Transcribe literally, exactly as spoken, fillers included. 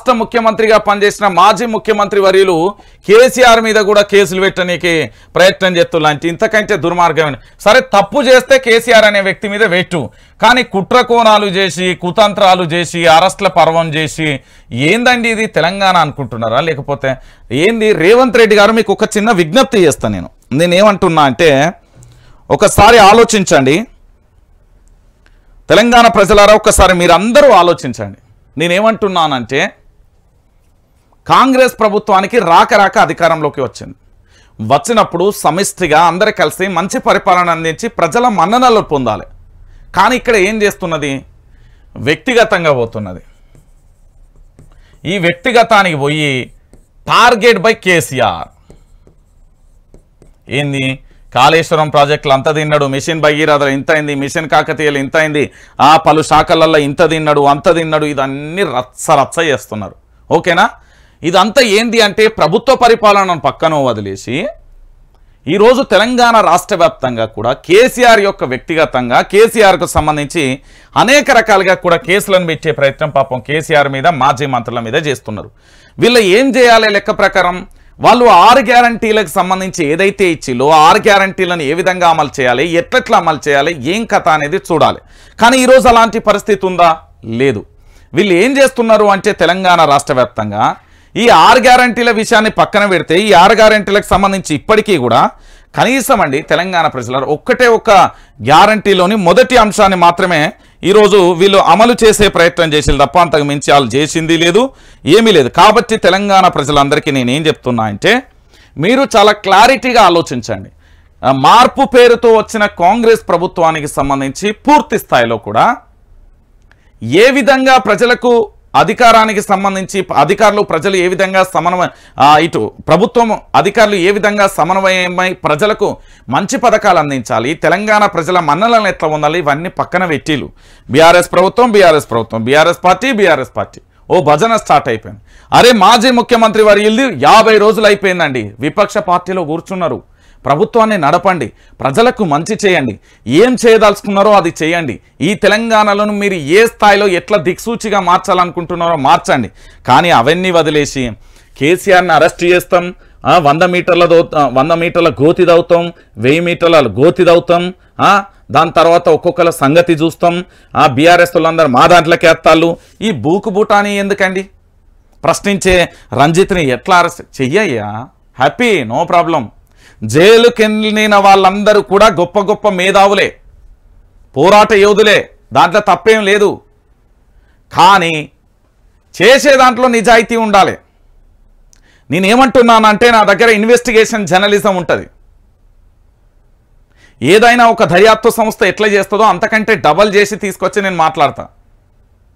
రాష్ట్ర ముఖ్యమంత్రిగా పనిచేసిన మాజీ ముఖ్యమంత్రి వర్యులు కేసీఆర్ మీద కూడా కేసులు పెట్టడానికి ప్రయత్నం చేస్తున్నారు. ఇంతకంటే దుర్మార్గమైన సరే తప్పు చేస్తే కేసీఆర్ అనే వ్యక్తి మీద వెట్టు, కానీ కుట్రకోణాలు చేసి కుతంత్రాలు చేసి అరెస్ట్ల పర్వం చేసి ఏందండి ఇది తెలంగాణ అనుకుంటున్నారా? లేకపోతే ఏంది? రేవంత్ రెడ్డి గారు మీకు ఒక చిన్న విజ్ఞప్తి చేస్తాను. నేను నేనేమంటున్నా అంటే ఒకసారి ఆలోచించండి తెలంగాణ ప్రజలారా, ఒక్కసారి మీరందరూ ఆలోచించండి. నేనేమంటున్నానంటే కాంగ్రెస్ ప్రభుత్వానికి రాక రాక అధికారంలోకి వచ్చింది. వచ్చినప్పుడు సమిష్టిగా అందరూ కలిసి మంచి పరిపాలన అందించి ప్రజల మన్ననలు పొందాలి. కానీ ఇక్కడ ఏం చేస్తున్నది? వ్యక్తిగతంగా పోతున్నది. ఈ వ్యక్తిగతానికి పోయి టార్గెట్ బై కేసీఆర్. ఏంది? కాళేశ్వరం ప్రాజెక్టులు అంత తిన్నాడు, మిషన్ భగీరథలు ఇంత అయింది, మిషన్ కాకతీయలు ఇంత అయింది, ఆ పలు శాఖలలో ఇంత తిన్నాడు అంత తిన్నాడు, ఇదన్నీ రచ్చ రచ్చ చేస్తున్నారు. ఓకేనా? ఇదంతా ఏంది అంటే ప్రభుత్వ పరిపాలనను పక్కన వదిలేసి ఈరోజు తెలంగాణ రాష్ట్ర వ్యాప్తంగా కూడా కేసీఆర్ యొక్క వ్యక్తిగతంగా కేసీఆర్కు సంబంధించి అనేక రకాలుగా కూడా కేసులను పెట్టే ప్రయత్నం పాపం కేసీఆర్ మీద మాజీ మంత్రుల మీద చేస్తున్నారు. వీళ్ళు ఏం చేయాలి? లెక్క ప్రకారం వాళ్ళు ఆరు గ్యారంటీలకు సంబంధించి ఏదైతే ఇచ్చిలో ఆరు గ్యారంటీలను ఏ విధంగా అమలు చేయాలి, ఎట్లెట్లా అమలు చేయాలి, ఏం కథ అనేది చూడాలి. కానీ ఈరోజు అలాంటి పరిస్థితి ఉందా? లేదు. వీళ్ళు ఏం చేస్తున్నారు అంటే తెలంగాణ రాష్ట్ర వ్యాప్తంగా ఈ ఆరు గ్యారంటీల విషయాన్ని పక్కన పెడితే ఈ ఆరు గ్యారంటీలకు సంబంధించి ఇప్పటికీ కూడా కనీసం అండి తెలంగాణ ప్రజలు ఒక్కటే ఒక్క గ్యారంటీలోని మొదటి అంశాన్ని మాత్రమే ఈరోజు వీళ్ళు అమలు చేసే ప్రయత్నం చేసేది తప్ప అంతకు మించి వాళ్ళు చేసింది లేదు, ఏమీ లేదు. కాబట్టి తెలంగాణ ప్రజలందరికీ నేనేం చెప్తున్నా అంటే మీరు చాలా క్లారిటీగా ఆలోచించండి. మార్పు పేరుతో వచ్చిన కాంగ్రెస్ ప్రభుత్వానికి సంబంధించి పూర్తి స్థాయిలో కూడా ఏ విధంగా ప్రజలకు అధికారానికి సంబంధించి అధికారులు ప్రజలు ఏ విధంగా సమన్వయం ఇటు ప్రభుత్వం అధికారులు ఏ విధంగా సమన్వయమై ప్రజలకు మంచి పథకాలు అందించాలి, తెలంగాణ ప్రజల మన్నలను ఎట్లా ఉండాలి, ఇవన్నీ పక్కన పెట్టిలు. బీఆర్ఎస్ ప్రభుత్వం బీఆర్ఎస్ ప్రభుత్వం బీఆర్ఎస్ పార్టీ బీఆర్ఎస్ పార్టీ ఓ భజన స్టార్ట్ అయిపోయింది. అరే మాజీ ముఖ్యమంత్రి వర్యులు యాభై రోజులు అయిపోయిందండి, విపక్ష పార్టీలో కూర్చున్నారు. ప్రభుత్వాన్ని నడపండి, ప్రజలకు మంచి చేయండి, ఏం చేయదలుచుకున్నారో అది చేయండి. ఈ తెలంగాణలను మీరు ఏ స్థాయిలో ఎట్లా దిక్సూచిగా మార్చాలనుకుంటున్నారో మార్చండి. కానీ అవన్నీ వదిలేసి కేసీఆర్ని అరెస్ట్ చేస్తాం, వంద మీటర్ల దౌ వంద మీటర్ల గోతి దౌతాం, వెయ్యి మీటర్ల గోతి దౌతాం, దాని తర్వాత ఒక్కొక్కల సంగతి చూస్తాం, ఆ బీఆర్ఎస్ వాళ్ళందరూ మా దాంట్లోకి వేస్తాళ్ళు. ఈ బూకు బూటాని ఎందుకండి? ప్రశ్నించే రంజిత్ని ఎట్లా అరెస్ట్ చెయ్యయ్యా? Happy, no problem. జైలుకి వెళ్ళిన వాళ్ళందరూ కూడా గొప్ప గొప్ప మేధావులే, పోరాట యోధులే, దాంట్లో తప్పేం లేదు. కానీ చేసే దాంట్లో నిజాయితీ ఉండాలి. నేనేమంటున్నానంటే నా దగ్గర ఇన్వెస్టిగేషన్ జర్నలిజం ఉంటుంది. ఏదైనా ఒక దర్యాప్తు సంస్థ ఎట్లా చేస్తుందో అంతకంటే డబల్ చేసి తీసుకొచ్చి నేను మాట్లాడతా.